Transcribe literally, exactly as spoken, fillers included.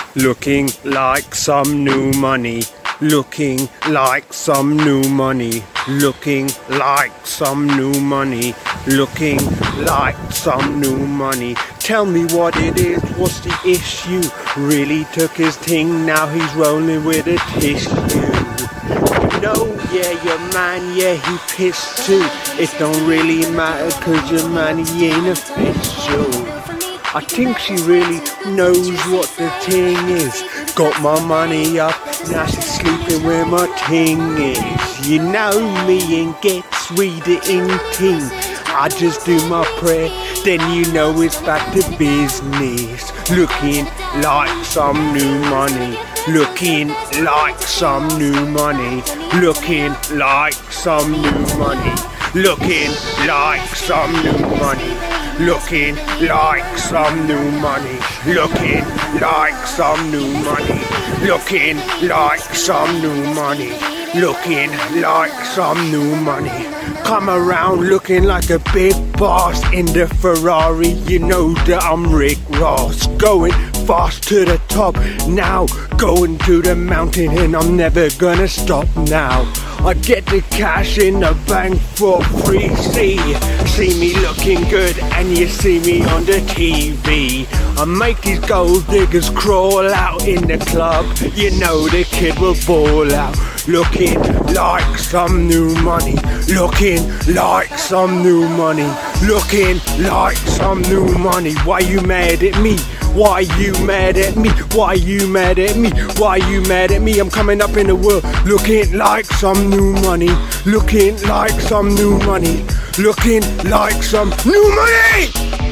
looking like some new money, looking like some new money, looking like some new money, looking like some new money. Tell me what it is, what's the issue? Really took his ting, now he's rolling with a tissue. You know, yeah, your man, yeah, he pissed too. It don't really matter cause your man, he ain't official. I think she really knows what the ting is. Got my money up, now she's sleeping where my ting is. You know me and get sweeter in ting. I just do my prayer, then you know it's back to business. Looking like some new money, looking like some new money, looking like some new money, looking like some new money, looking like some new money, looking like some new money, looking like some new money, looking like some new money. Come around looking like a big boss in the Ferrari. You know that I'm Rick Ross, going fast to the top now, going to the mountain, and I'm never gonna stop now. I get the cash in the bank for free. See, see me looking good and you see me on the T V. I make these gold diggers crawl out in the club. You know the kid will ball out. Looking like some new money, looking like some new money, looking like some new money. Why you mad at me? Why you mad at me? Why you mad at me? Why you mad at me? I'm coming up in the world looking like some new money, looking like some new money, looking like some new money!